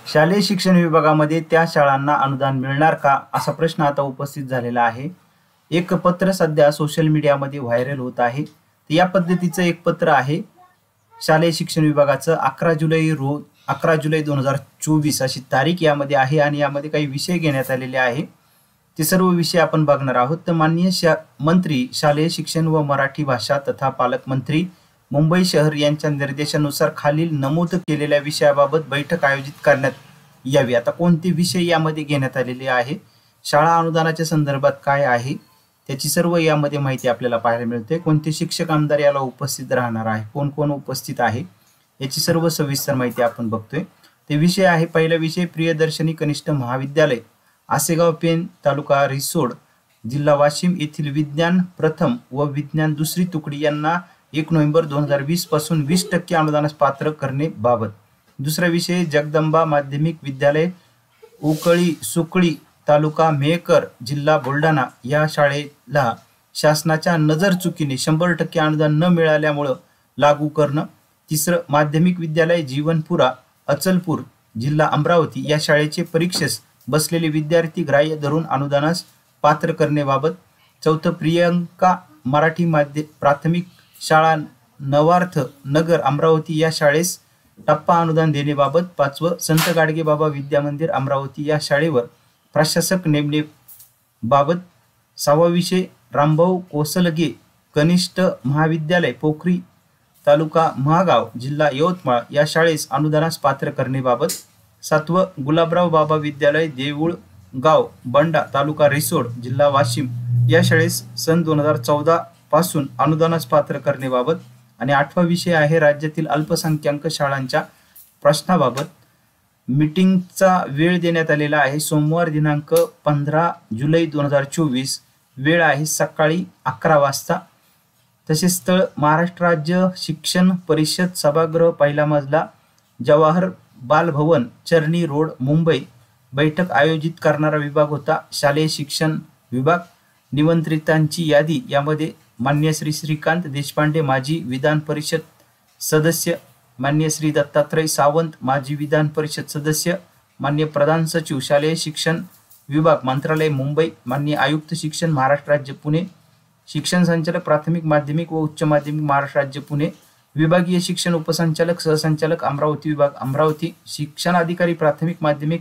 शालेय शिक्षण विभागामध्ये त्या शाळांना अनुदान मिळणार का, असा प्रश्न आता उपस्थित झालेला आहे। एक पत्र सध्या सोशल मीडियामध्ये व्हायरल होत आहे। या पद्धतीचं एक पत्र आहे शालेय शिक्षण विभागाचं 11 जुलै 2024 अशी तारीख यामध्ये आहे आणि यामध्ये काही विषय घेण्यात आलेले आहे। ते सर्व विषय आपण बघणार आहोत। तर माननीय मंत्री शालेय शिक्षण व मराठी भाषा तथा पालकमंत्री मुंबई शहर यांच्या निर्देशानुसार खालील नमूद केलेल्या विषयाबाबत बैठक आयोजित करण्यात यावी। आता कोणते विषय यामध्ये घेण्यात आलेले आहे, शाळा अनुदानाच्या संदर्भात काय आहे, त्याची सर्व यामध्ये माहिती आपल्याला पाहायला मिळते। कोणते शिक्षक आमदार याला उपस्थित राहणार आहे, कोण कोण उपस्थित आहे, याची सर्व सविस्तर माहिती आपण बघतोय। ते विषय आहे, पहिला विषय प्रियदर्शनी कनिष्ठ महाविद्यालय आसेगाव पेन तालुका रिसोड जिल्हा वाशिम येथील विज्ञान प्रथम व विज्ञान दुसरी तुकडी यांना 1 नोव्हेंबर 2020 पासून 20% अनुदानास पात्र करणे बाबत। दुसरा विषय जगदंबा माध्यमिक विद्यालय उकळी सुकळी तालुका मेहकर जिल्हा बुलढाणा या शाळेला शासनाच्या नजर चुकीने 100% अनुदान न मिळाल्यामुळे लागू करणं। तिसरं माध्यमिक विद्यालय जीवनपुरा अचलपूर जिल्हा अमरावती या शाळेचे परीक्षेस बसलेले विद्यार्थी ग्राह्य धरून अनुदानास पात्र करण्याबाबत। चौथं प्रियंका मराठी प्राथमिक शाळा नवार्थ नगर अमरावती या शाळेस टप्पा अनुदान देण्याबाबत। पाचवं संत गाडगे बाबा विद्या मंदिर अमरावती या शाळेवर प्रशासक नेमण्याबाबत। सहावा विषय रामभाऊ कोसलगे कनिष्ठ महाविद्यालय पोखरी तालुका महागाव जिल्हा यवतमाळ या शाळेस अनुदानास पात्र करण्याबाबत। सातवं गुलाबराव बाबा विद्यालय देऊळगाव बंडा तालुका रिसोड जिल्हा वाशिम या शाळेस सन 2014 पासून अनुदानास पात्र करण्याबाबत। आणि आठवा विषय आहे राज्यातील अल्पसंख्याक शाळांच्या प्रश्नाबाबत। मीटिंगचा वेळ देण्यात आलेला आहे सोमवार दिनांक 15 जुलै 2024, वेळ आहे सकाळी 11 वाजता। तसेच स्थळ महाराष्ट्र राज्य शिक्षण परिषद सभागृह पहिला मजला जवाहर बालभवन चर्नी रोड मुंबई। बैठक आयोजित करणारा विभाग होता शालेय शिक्षण विभाग। निमंत्रितांची यादी यामध्ये मान्य श्री श्रीकांत देशपांडे माजी विधान परिषद सदस्य, मान्य श्री दत्तात्रय सावंत माजी विधान परिषद सदस्य, मान्य प्रधान सचिव शालेय शिक्षण विभाग मंत्रालय मुंबई, मान्य आयुक्त शिक्षण महाराष्ट्र राज्य पुणे, शिक्षण संचालक प्राथमिक माध्यमिक व उच्च माध्यमिक महाराष्ट्र राज्य पुणे, विभागीय शिक्षण उपसंचालक सहसंचालक अमरावती विभाग अमरावती, शिक्षणाधिकारी प्राथमिक माध्यमिक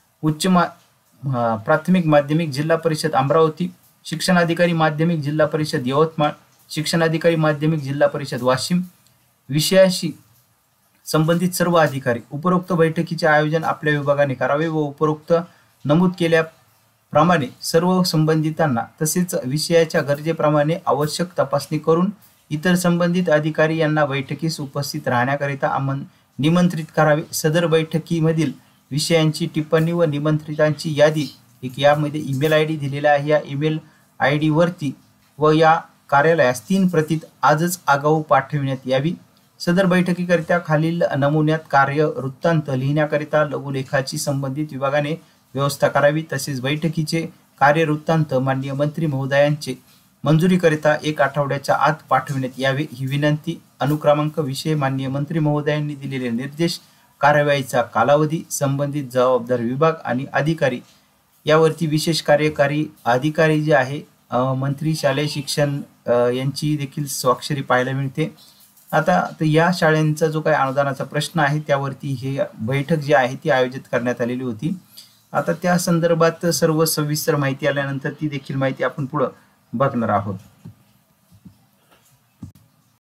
प्राथमिक माध्यमिक जिल्हा परिषद अमरावती, शिक्षणाधिकारी माध्यमिक जिल्हा परिषद यवतमाळ, शिक्षणाधिकारी माध्यमिक जिल्हा परिषद वाशिम। विषयाशी संबंधित सर्व अधिकारी उपरोक्त बैठकीचे आयोजन आपल्या विभागाने करावे व उपरोक्त नमूद केल्याप्रमाणे सर्व संबंधितांना तसेच विषयाच्या गरजेप्रमाणे आवश्यक तपासणी करून इतर संबंधित अधिकारी यांना बैठकीस उपस्थित राहण्याकरिता निमंत्रित करावे। सदर बैठकीमधील विषयांची टिप्पणी व निमंत्रितांची यादी एक यामध्ये ईमेल ID दिलेला आहे। या ईमेल ID वरती व या कार्यालयास 3 प्रती आजच आगाऊ पाठविण्यात यावी। सदर बैठकीकरिता खालील नमुन्यात कार्य वृत्तांत लिहिण्याकरिता लघुलेखाची संबंधित विभागाने व्यवस्था करावी। तसेच बैठकीचे कार्य वृत्तांत माननीय मंत्री महोदयांचे मंजुरीकरिता 1 आठवड्याच्या आत पाठविण्यात यावे ही विनंती। अनुक्रमांक विषय माननीय मंत्री महोदयांनी दिलेले निर्देश, कार्यवाहीचा कालावधी, संबंधित जबाबदार विभाग आणि अधिकारी यावरती विशेष कार्यकारी अधिकारी जे आहे मंत्री शालेय शिक्षण यांची देखील स्वाक्षरी पाहायला मिळते। आता या शाळांचा जो काही अनुदानाचा प्रश्न आहे त्यावरती हे बैठक जी आहे ती आयोजित करण्यात आलेली होती। आता त्या संदर्भात सर्व सविस्तर माहिती आल्यानंतर ती देखील माहिती आपण पुढे बघणार आहोत।